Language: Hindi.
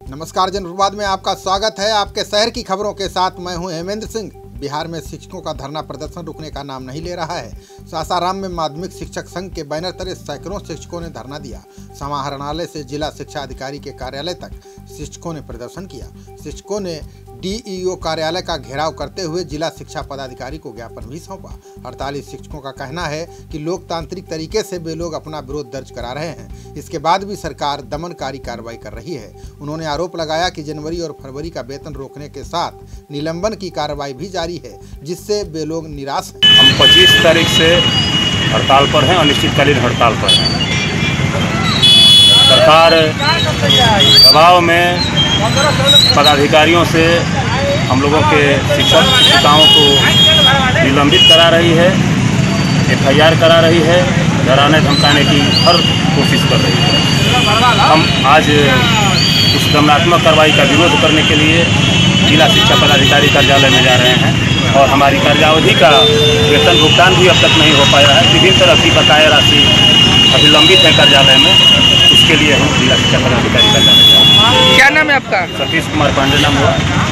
नमस्कार, जनप्रवाद में आपका स्वागत है। आपके शहर की खबरों के साथ मैं हूं हेमेंद्र सिंह। बिहार में शिक्षकों का धरना प्रदर्शन रुकने का नाम नहीं ले रहा है। सासाराम में माध्यमिक शिक्षक संघ के बैनर तले सैकड़ों शिक्षकों ने धरना दिया। समाहरणालय से जिला शिक्षा अधिकारी के कार्यालय तक शिक्षकों ने प्रदर्शन किया। शिक्षकों ने डीईओ कार्यालय का घेराव करते हुए जिला शिक्षा पदाधिकारी को ज्ञापन भी सौंपा। 48 शिक्षकों का कहना है कि लोकतांत्रिक तरीके से वे लोग अपना विरोध दर्ज करा रहे हैं। इसके बाद भी सरकार दमनकारी कार्रवाई कर रही है। उन्होंने आरोप लगाया कि जनवरी और फरवरी का वेतन रोकने के साथ निलंबन की कार्रवाई भी जारी है, जिससे वे लोग निराश हैं। हम 25 तारीख से हड़ताल पर हैं, अनिश्चितकालीन हड़ताल पर हैं। सरकार दबाव में पदाधिकारियों से हम लोगों के शिक्षक शिक्षिकाओं को निलंबित करा रही है, FIR करा रही है, डराने धमकाने की हर कोशिश कर रही है। हम आज उस दमनात्मक कार्रवाई का विरोध करने के लिए जिला शिक्षा पदाधिकारी कार्यालय में जा रहे हैं और हमारी कार्यावधि का वेतन भुगतान भी अब तक नहीं हो पाया है। विभिन्न तरह की बकाया राशि अभी लंबित है कार्यालय में, उसके लिए हम जिला शिक्षा पदाधिकारी कार्यालय जा रहे हैं। क्या नाम है आपका? सतीश कुमार पांडे नाम हुआ।